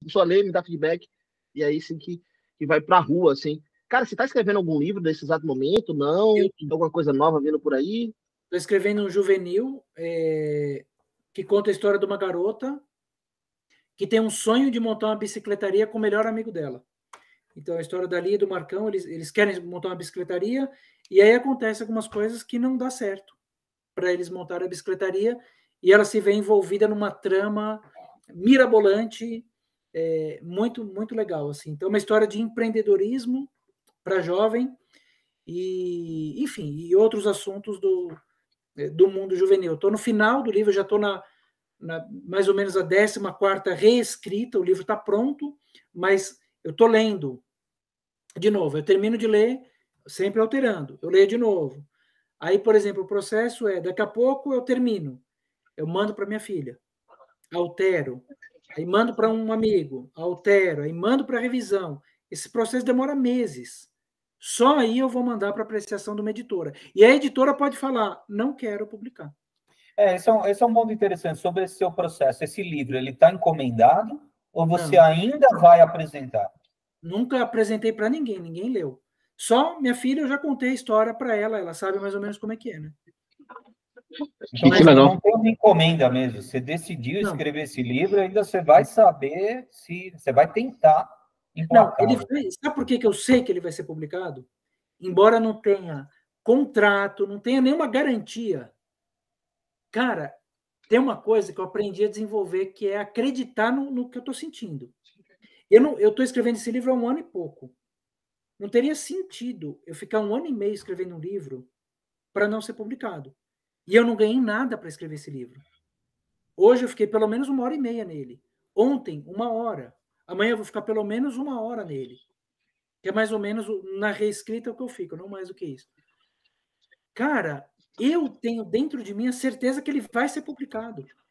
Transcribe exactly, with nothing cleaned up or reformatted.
só lê, me dá feedback, e aí sim que, que vai pra rua, assim. Cara, você tá escrevendo algum livro nesse exato momento? Não? Eu Tem alguma coisa nova vindo por aí? estou escrevendo um juvenil é, que conta a história de uma garota que tem um sonho de montar uma bicicletaria com o melhor amigo dela. Então, a história da Lia e do Marcão, eles, eles querem montar uma bicicletaria, e aí acontece algumas coisas que não dá certo para eles montarem a bicicletaria, e ela se vê envolvida numa trama mirabolante, é, muito, muito legal. Assim. Então, uma história de empreendedorismo para jovem, e, enfim, e outros assuntos do, do mundo juvenil. Estou no final do livro, já estou na, na mais ou menos a décima quarta reescrita, o livro está pronto, mas eu estou lendo de novo. Eu termino de ler, sempre alterando. Eu leio de novo. Aí, por exemplo, o processo é, daqui a pouco eu termino, eu mando para minha filha, altero, aí mando para um amigo, altero, aí mando para revisão. Esse processo demora meses. Só aí eu vou mandar para apreciação de uma editora. E a editora pode falar, não quero publicar. É, esse é um, esse é um ponto interessante sobre esse seu processo. Esse livro, ele está encomendado ou você Não. ainda vai apresentar? Nunca apresentei para ninguém, ninguém leu. Só minha filha, eu já contei a história para ela, ela sabe mais ou menos como é que é, né? Então, Que você legal. não tem uma encomenda mesmo. Você decidiu Não. escrever esse livro, ainda você vai saber se você vai tentar Não, ele emplacá-lo. vai, sabe por que que eu sei que ele vai ser publicado? Embora não tenha contrato, não tenha nenhuma garantia. Cara, tem uma coisa que eu aprendi a desenvolver, que é acreditar no, no que eu estou sentindo. Eu não, eu estou escrevendo esse livro há um ano e pouco. Não teria sentido eu ficar um ano e meio escrevendo um livro para não ser publicado. E eu não ganhei nada para escrever esse livro. Hoje eu fiquei pelo menos uma hora e meia nele. Ontem, uma hora. Amanhã eu vou ficar pelo menos uma hora nele. Que é mais ou menos na reescrita o que eu fico, não mais do que isso. Cara, eu tenho dentro de mim a certeza que ele vai ser publicado.